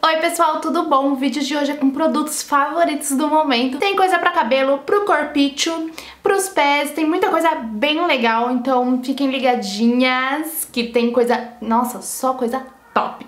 Oi pessoal, tudo bom? O vídeo de hoje é com produtos favoritos do momento. Tem coisa pra cabelo, pro corpício, pros pés, tem muita coisa bem legal, então fiquem ligadinhas que tem coisa... Nossa, só coisa top.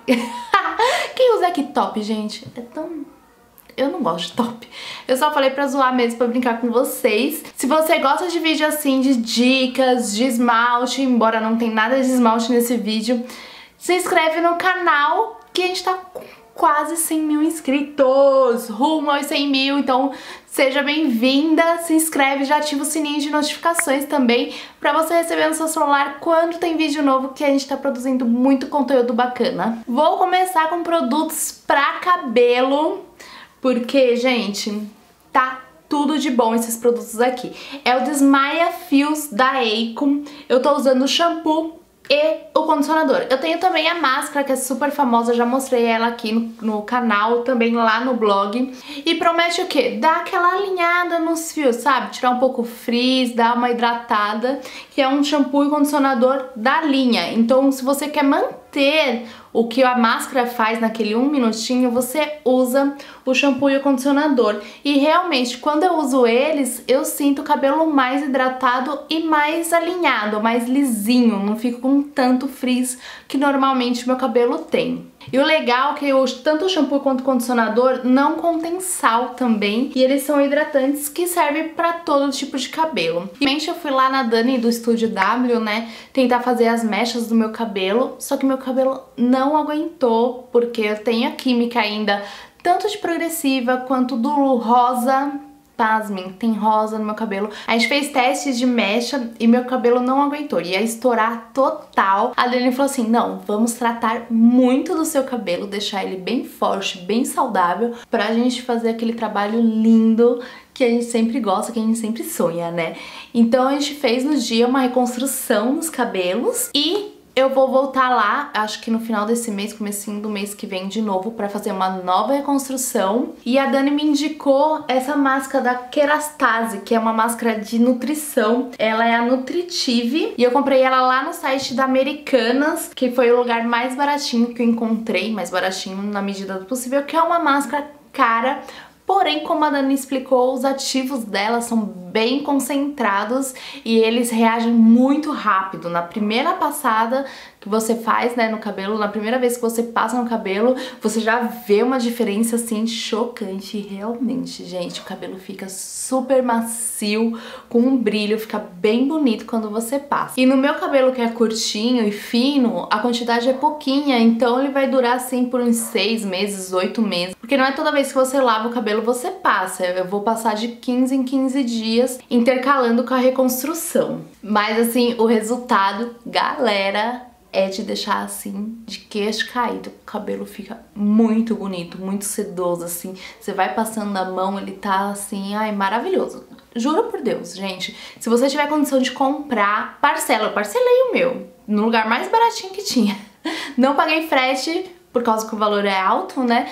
Quem usa aqui top, gente? É tão... Eu não gosto de top. Eu só falei pra zoar mesmo, pra brincar com vocês. Se você gosta de vídeo assim, de dicas, de esmalte, embora não tenha nada de esmalte nesse vídeo, se inscreve no canal que a gente tá com quase 100 mil inscritos, rumo aos 100 mil, então seja bem-vinda, se inscreve, já ativa o sininho de notificações também pra você receber no seu celular quando tem vídeo novo, que a gente tá produzindo muito conteúdo bacana. Vou começar com produtos pra cabelo, porque, gente, tá tudo de bom esses produtos aqui. É o Desmaia Fios da Acon, eu tô usando o shampoo e o condicionador. Eu tenho também a máscara, que é super famosa, já mostrei ela aqui no canal, também lá no blog. E promete o quê? Dar aquela alinhada nos fios, sabe? Tirar um pouco o frizz, dar uma hidratada, que é um shampoo e condicionador da linha. Então, se você quer manter o que a máscara faz naquele 1 minutinho, você usa o shampoo e o condicionador. E realmente, quando eu uso eles, eu sinto o cabelo mais hidratado e mais alinhado, mais lisinho. Não fico com tanto frizz que normalmente meu cabelo tem. E o legal é que tanto o shampoo quanto o condicionador não contém sal também, e eles são hidratantes que servem para todo tipo de cabelo. E eu fui lá na Dani do Estúdio W, né, tentar fazer as mechas do meu cabelo, só que meu cabelo não aguentou, porque eu tenho a química ainda, tanto de progressiva quanto do rosa. Pasmem, tem rosa no meu cabelo. A gente fez testes de mecha e meu cabelo não aguentou, ia estourar total. A Dani falou assim, não, vamos tratar muito do seu cabelo, deixar ele bem forte, bem saudável, pra gente fazer aquele trabalho lindo que a gente sempre gosta, que a gente sempre sonha, né? Então a gente fez no dia uma reconstrução nos cabelos e eu vou voltar lá, acho que no final desse mês, comecinho do mês que vem de novo, pra fazer uma nova reconstrução. E a Dani me indicou essa máscara da Kerastase, que é uma máscara de nutrição. Ela é a Nutritive e eu comprei ela lá no site da Americanas, que foi o lugar mais baratinho que eu encontrei, mais baratinho na medida do possível, que é uma máscara cara. Porém, como a Dani explicou, os ativos dela são bem concentrados e eles reagem muito rápido. Na primeira passada que você faz, né, no cabelo, na primeira vez que você passa no cabelo, você já vê uma diferença, assim, chocante. E realmente, gente, o cabelo fica super macio, com um brilho, fica bem bonito quando você passa. E no meu cabelo, que é curtinho e fino, a quantidade é pouquinha, então ele vai durar, assim, por uns 6 meses, 8 meses. Porque não é toda vez que você lava o cabelo, você passa. Eu vou passar de 15 em 15 dias, intercalando com a reconstrução. Mas, assim, o resultado, galera, é de deixar assim, de queixo caído. O cabelo fica muito bonito, muito sedoso, assim. Você vai passando na mão, ele tá assim, ai, maravilhoso. Juro por Deus, gente. Se você tiver condição de comprar, parcela. Eu parcelei o meu, no lugar mais baratinho que tinha. Não paguei frete, por causa que o valor é alto, né?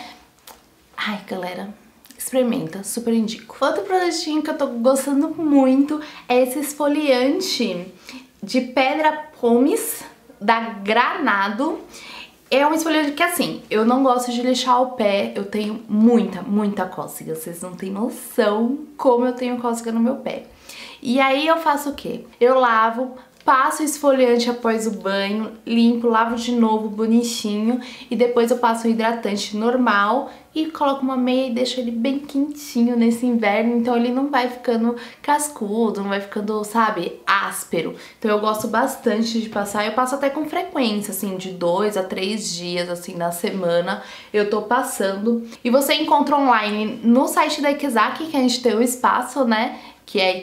Ai, galera, experimenta, super indico. Outro produtinho que eu tô gostando muito é esse esfoliante de pedra pomes da Granado. É um esfoliante que, assim, eu não gosto de lixar o pé, eu tenho muita cócega, vocês não têm noção como eu tenho cócega no meu pé. E aí eu faço o quê? Eu lavo, passo o esfoliante após o banho, limpo, lavo de novo bonitinho e depois eu passo o hidratante normal e coloco uma meia e deixo ele bem quentinho nesse inverno, então ele não vai ficando cascudo, não vai ficando, sabe, áspero. Então eu gosto bastante de passar, eu passo até com frequência, assim, de 2 a 3 dias, assim, na semana eu tô passando. E você encontra online no site da Ikezaki, que a gente tem o espaço, né, que é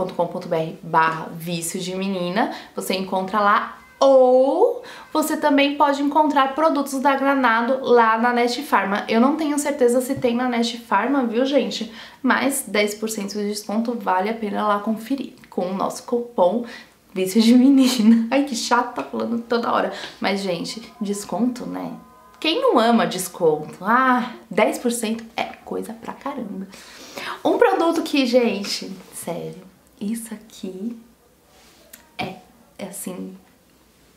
ikezaki.com.br/vício de menina, você encontra lá, ou você também pode encontrar produtos da Granado lá na Nest Pharma. Eu não tenho certeza se tem na Nest Pharma, viu, gente? Mas 10% de desconto, vale a pena lá conferir com o nosso cupom vício de menina. Ai, que chato, tá falando toda hora. Mas, gente, desconto, né? Quem não ama desconto? Ah, 10% é coisa pra caramba. Um produto que, gente, sério, isso aqui é assim,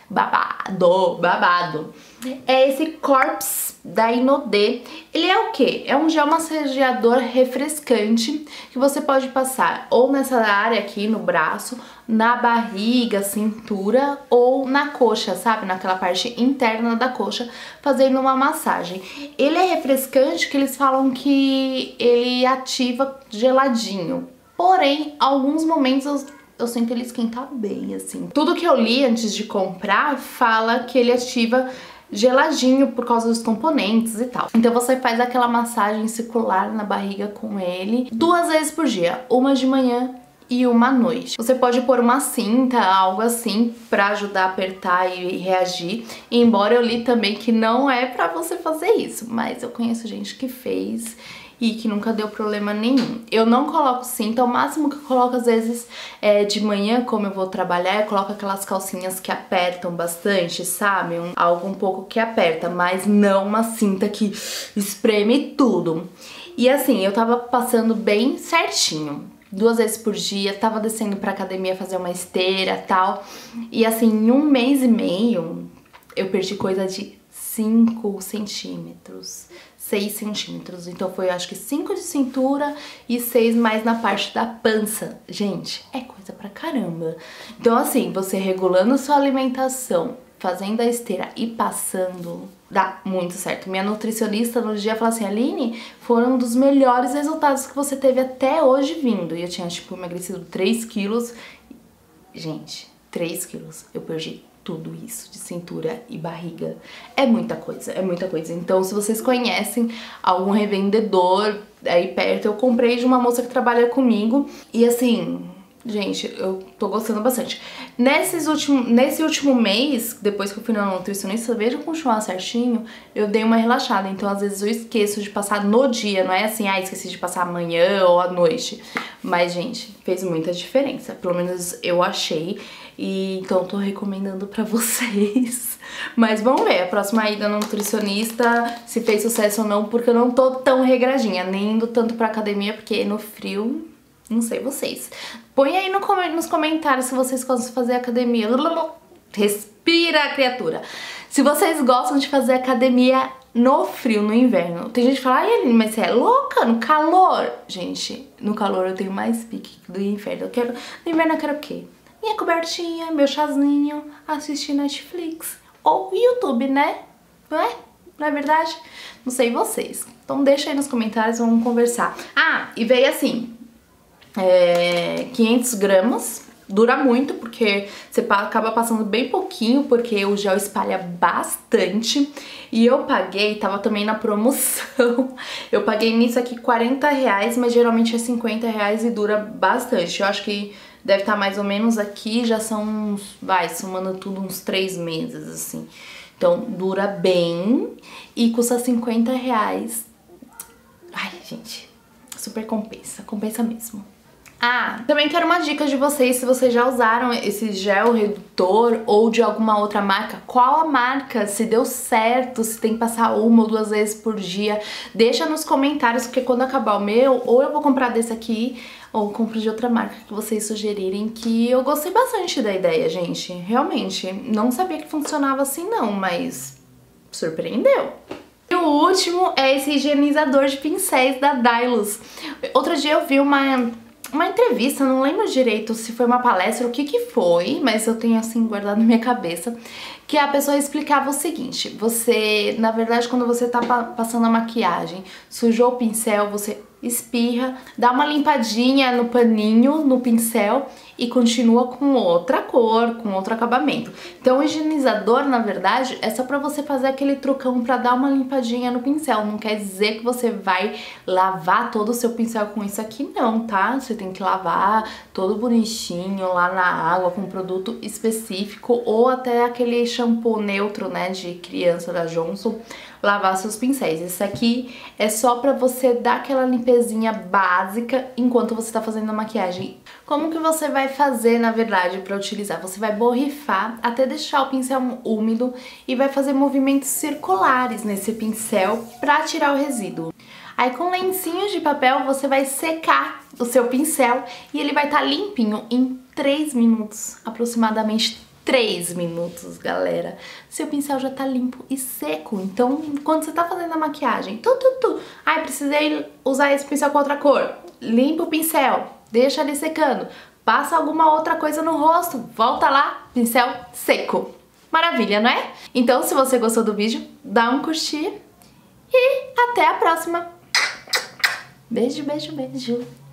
babado, babado. É esse Corpse da Inodê. Ele é o quê? É um gel massageador refrescante que você pode passar ou nessa área aqui no braço, na barriga, cintura ou na coxa, sabe? Naquela parte interna da coxa, fazendo uma massagem. Ele é refrescante que eles falam que ele ativa geladinho. Porém, alguns momentos eu sinto ele esquentar bem, assim. Tudo que eu li antes de comprar fala que ele ativa geladinho por causa dos componentes e tal. Então você faz aquela massagem circular na barriga com ele 2 vezes por dia, uma de manhã e uma à noite. Você pode pôr uma cinta, algo assim, pra ajudar a apertar e reagir. E embora eu li também que não é pra você fazer isso, mas eu conheço gente que fez e que nunca deu problema nenhum. Eu não coloco cinta, o máximo que eu coloco às vezes é de manhã, como eu vou trabalhar, eu coloco aquelas calcinhas que apertam bastante, sabe? Algo um pouco que aperta, mas não uma cinta que espreme tudo. E assim, eu tava passando bem certinho. 2 vezes por dia, tava descendo pra academia fazer uma esteira e tal. E assim, em 1 mês e meio, eu perdi coisa de 5 centímetros. 6 centímetros, então foi acho que 5 de cintura e 6 mais na parte da pança. Gente, é coisa pra caramba. Então assim, você regulando sua alimentação, fazendo a esteira e passando, dá muito certo. Minha nutricionista no dia falou assim, Aline, foram um dos melhores resultados que você teve até hoje vindo. E eu tinha tipo emagrecido 3 quilos. Gente, 3 quilos, eu perdi tudo isso de cintura e barriga. É muita coisa, é muita coisa. Então, se vocês conhecem algum revendedor aí perto, eu comprei de uma moça que trabalha comigo. E assim, gente, eu tô gostando bastante. Nesse último mês, depois que eu fui na nutricionista, veja continuar certinho, eu dei uma relaxada. Então, às vezes eu esqueço de passar no dia, não é assim, esqueci de passar amanhã ou à noite. Mas, gente, fez muita diferença. Pelo menos eu achei. E então tô recomendando pra vocês. Mas vamos ver a próxima ida no nutricionista, se fez sucesso ou não, porque eu não tô tão regradinha, nem indo tanto pra academia, porque no frio, não sei vocês. Põe aí nos comentários se vocês gostam de fazer academia. Respira, criatura. Se vocês gostam de fazer academia no frio, no inverno. Tem gente que fala, ai Aline, mas você é louca no calor? Gente, no calor eu tenho mais pique do inverno. No inverno eu quero o quê? Minha cobertinha, meu chazinho, assistir Netflix ou YouTube, né? Não é? Não é verdade? Não sei vocês. Então deixa aí nos comentários, vamos conversar. Ah, e veio assim, 500 gramas. Dura muito, porque você acaba passando bem pouquinho, porque o gel espalha bastante. E eu paguei, tava também na promoção, eu paguei nisso aqui R$40, mas geralmente é R$50 e dura bastante. Eu acho que deve estar mais ou menos aqui, já são uns, somando tudo, uns 3 meses, assim. Então, dura bem e custa R$50. Ai, gente, super compensa, compensa mesmo. Ah, também quero uma dica de vocês, se vocês já usaram esse gel redutor ou de alguma outra marca, qual a marca, se deu certo, se tem que passar 1 ou 2 vezes por dia, deixa nos comentários, porque quando acabar o meu, ou eu vou comprar desse aqui, ou compro de outra marca que vocês sugerirem, que eu gostei bastante da ideia, gente, realmente, não sabia que funcionava assim não, mas surpreendeu. E o último é esse higienizador de pincéis da Dylos. Outro dia eu vi uma entrevista, não lembro direito se foi uma palestra ou o que foi, mas eu tenho assim guardado na minha cabeça, que a pessoa explicava o seguinte, você, na verdade, quando você tá passando a maquiagem, sujou o pincel, você espirra, dá uma limpadinha no paninho, no pincel e continua com outra cor, com outro acabamento. Então o higienizador, na verdade, é só pra você fazer aquele trucão pra dar uma limpadinha no pincel. Não quer dizer que você vai lavar todo o seu pincel com isso aqui não, tá? Você tem que lavar todo bonitinho lá na água com um produto específico ou até aquele shampoo neutro, né, de criança da Johnson, lavar seus pincéis. Esse aqui é só pra você dar aquela limpezinha básica enquanto você tá fazendo a maquiagem. Como que você vai fazer, na verdade, pra utilizar? Você vai borrifar até deixar o pincel úmido e vai fazer movimentos circulares nesse pincel pra tirar o resíduo. Aí com lencinhos de papel você vai secar o seu pincel e ele vai estar limpinho em 3 minutos, aproximadamente 3 minutos, galera. Seu pincel já tá limpo e seco. Então, quando você tá fazendo a maquiagem, ai, precisei usar esse pincel com outra cor. Limpa o pincel, deixa ele secando. Passa alguma outra coisa no rosto, volta lá, pincel seco. Maravilha, não é? Então, se você gostou do vídeo, dá um curtir e até a próxima. Beijo, beijo, beijo.